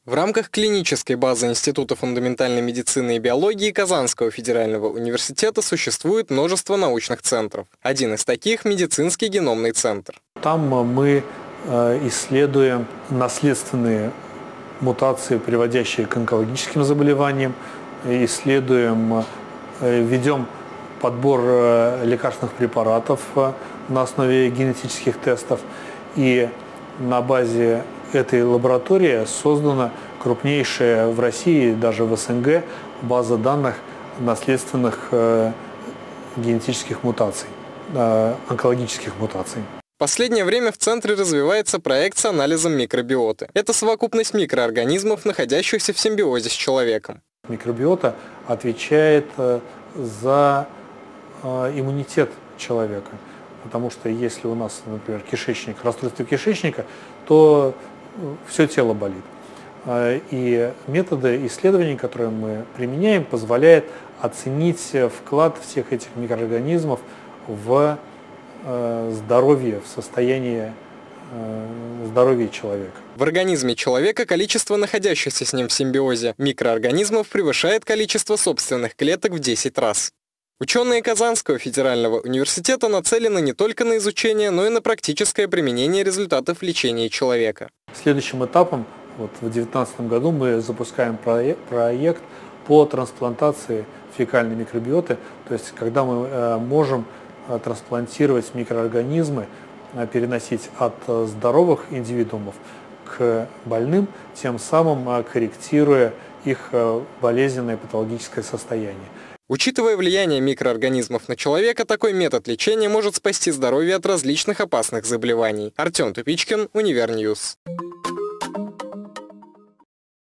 В рамках клинической базы Института фундаментальной медицины и биологии Казанского федерального университета существует множество научных центров. Один из таких – медицинский геномный центр. Там мы исследуем наследственные мутации, приводящие к онкологическим заболеваниям, ведем подбор лекарственных препаратов на основе генетических тестов. И на базе этой лаборатории создана крупнейшая в России, даже в СНГ, база данных наследственных генетических мутаций, онкологических мутаций. В последнее время в центре развивается проект с анализом микробиоты. Это совокупность микроорганизмов, находящихся в симбиозе с человеком. Микробиота отвечает за иммунитет человека. Потому что если у нас, например, расстройство кишечника, то все тело болит. И методы исследований, которые мы применяем, позволяют оценить вклад всех этих микроорганизмов в здоровье, в состояние здоровья человека. В организме человека количество находящихся с ним в симбиозе микроорганизмов превышает количество собственных клеток в 10 раз. Ученые Казанского федерального университета нацелены не только на изучение, но и на практическое применение результатов лечения человека. Следующим этапом в 2019 году мы запускаем проект по трансплантации фекальной микробиоты, то есть когда мы можем трансплантировать микроорганизмы, переносить от здоровых индивидуумов к больным, тем самым корректируя их болезненное патологическое состояние. Учитывая влияние микроорганизмов на человека, такой метод лечения может спасти здоровье от различных опасных заболеваний. Артем Тупичкин, Универньюз.